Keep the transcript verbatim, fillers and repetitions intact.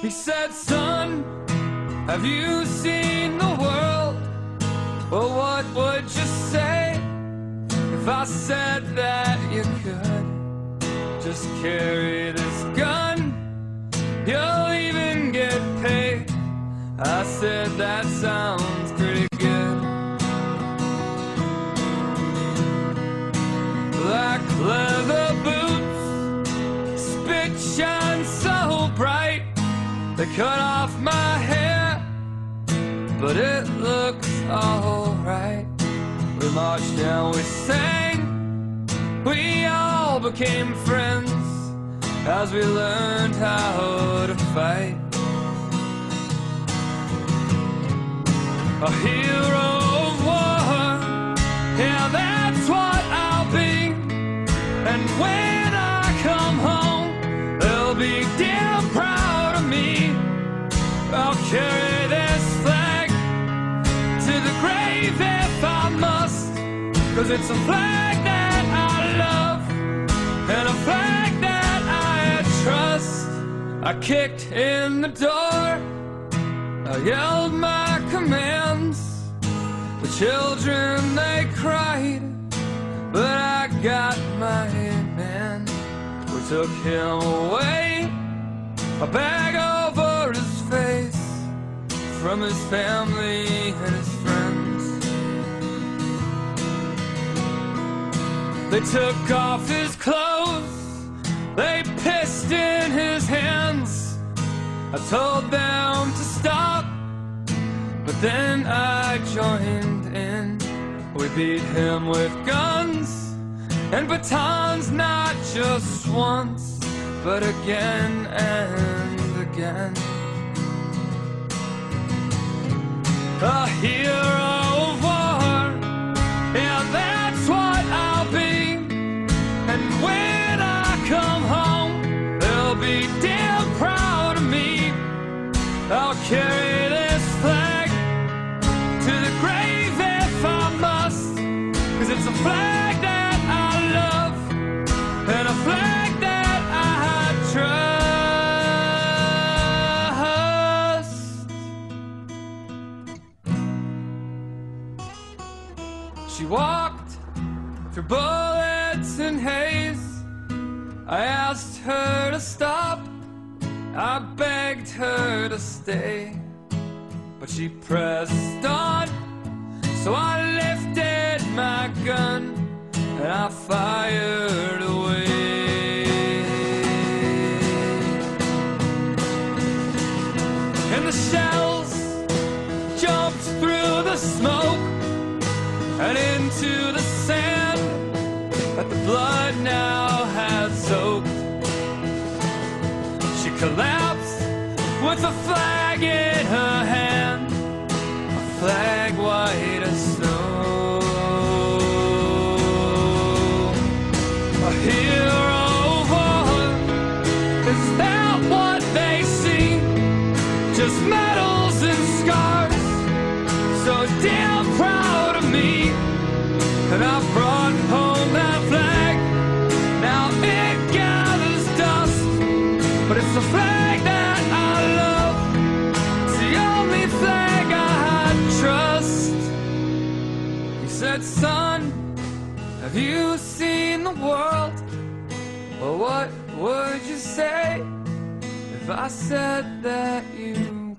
He said, son, have you seen the world? Well, what would you say if I said that you could just carry this gun? You'll even get paid. I said, that sounds pretty good. Black leather boots, spit shine so bright. They cut off my hair, but it looks alright. We marched down, we sang, we all became friends as we learned how to fight. A hero of war, yeah, that's what I'll be. And when I come home, they'll be damn proud of me. I'll carry this flag to the grave if I must, 'cause it's a flag that I love and a flag that I trust. I kicked in the door, I yelled my commands. The children, they cried, but I got my man. We took him away, a bag over his face, from his family and his friends. They took off his clothes, they pissed in his hands. I told them to stop, but then I joined in. We beat him with guns and batons, not just once, but again and again. A hero of war, yeah, that's what I'll be. And when I come home, they'll be damn proud of me. I'll carry this flag to the grave if I must, 'cause it's a flag that I love and a flag that I trust. She walked through bullets and haze. I asked her to stop, I begged her to stay, but she pressed on. So I lifted my gun and I fired away. And the shells jumped through the smoke and into the sand that the blood now had soaked. She collapsed with a flag in her hand, a flag white as snow. A hero of war, is that what they see? Just medals and scars, so damn proud of me. And I brought home that flag, now it gathers dust, but it's the flag that I love, it's the only flag I trust. He said, son, have you seen the world? Well, what would you say if I said that you